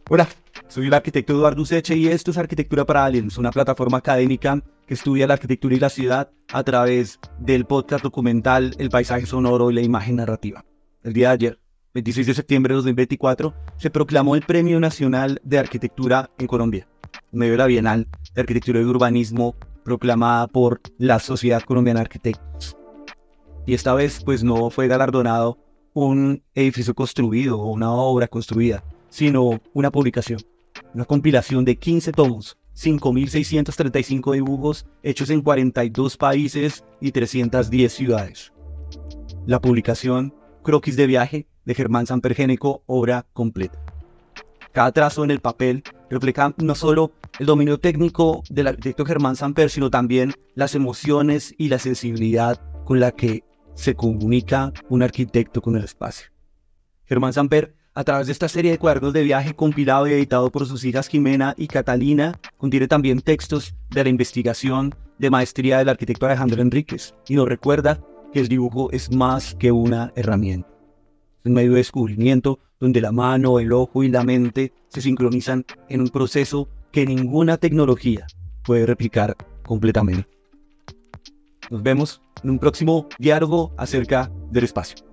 Hola, soy el arquitecto Eduardo Useche y esto es Arquitectura para Aliens, una plataforma académica que estudia la arquitectura y la ciudad a través del podcast documental El paisaje sonoro y la imagen narrativa. El día de ayer, 26 de septiembre de 2024, se proclamó el Premio Nacional de Arquitectura en Colombia, en medio de la Bienal de Arquitectura y Urbanismo proclamada por la Sociedad Colombiana de Arquitectos. Y esta vez, pues, no fue galardonado un edificio construido o una obra construida, sino una publicación, una compilación de 15 tomos, 5.635 dibujos hechos en 42 países y 310 ciudades. La publicación Croquis de viaje de Germán Samper Géneco, obra completa. Cada trazo en el papel refleja no solo el dominio técnico del arquitecto Germán Samper, sino también las emociones y la sensibilidad con la que se comunica un arquitecto con el espacio. Germán Samper, a través de esta serie de cuadernos de viaje compilado y editado por sus hijas Jimena y Catalina, contiene también textos de la investigación de maestría del arquitecto Alejandro Enríquez y nos recuerda que el dibujo es más que una herramienta. Es un medio de descubrimiento donde la mano, el ojo y la mente se sincronizan en un proceso que ninguna tecnología puede replicar completamente. Nos vemos en un próximo diálogo acerca del espacio.